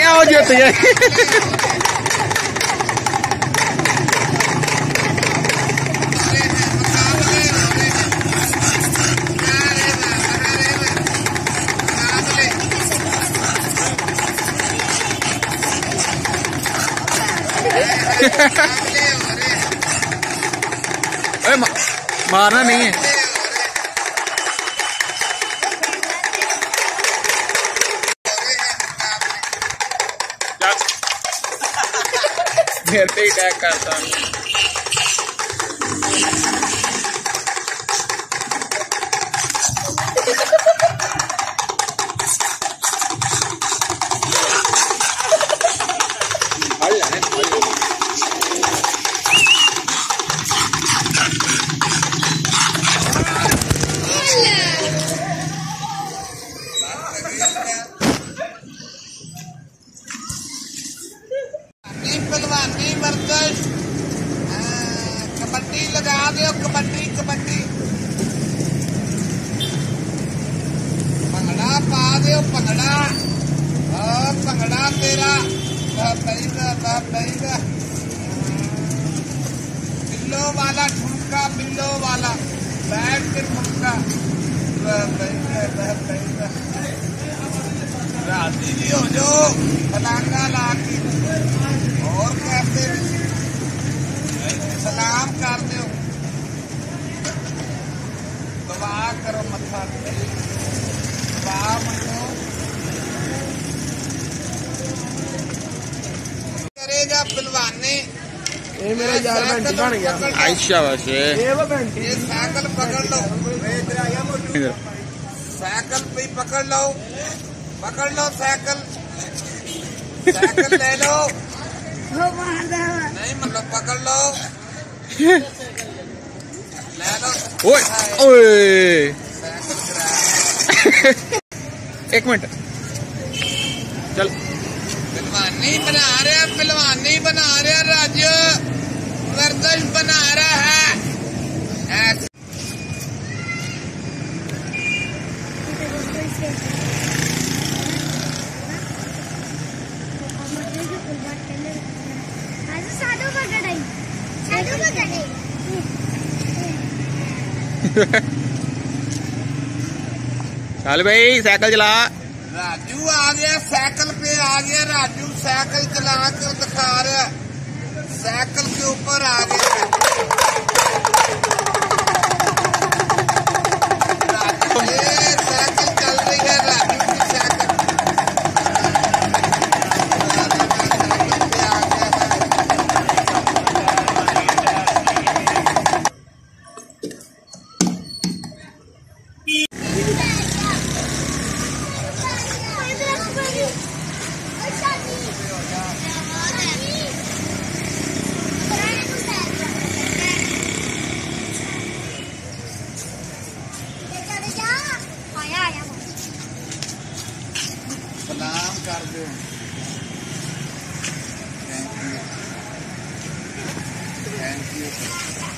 आओ जीत गए। मारना नहीं है। मेरे पे ही अटैक करता है। पहलवानी वर्जिश कबड्डी लगा दो। कबड्डी कबड्डी भंगड़ा पा दो। भंगड़ा भंगड़ा तेरा बिल्लो वाला ठुमका। बिल्लो वाला बैठ के ठुमका। राजी भी हो जो फलांगा ला के और करते सलाम कर दो। दुआ करो मत्था दुआ मंगो। करेगा पहलवानी। ये मेरा यार घंटी बन गया। आयशा बस ये साइकिल पकड़ लो। साइकिल पे पकड़ लो। पकड़ लो साइकिल। साइकिल ले लो। नहीं मतलब पकड़ लो। ले लो। ओए ओए एक मिनट चल। पहलवानी बना रहा। पहलवानी बना रहा। राजू वर्जिश बना रहा है। ऐसे चल भाई साइकिल चला। राजू आ गया। साइकिल पे आ गया। राजू साइकिल चला के दिखा रहा। साइकिल के ऊपर आ गया। राजू साइकिल चल रही है। राजू की साइकिल सलाम कर दो। Thank you.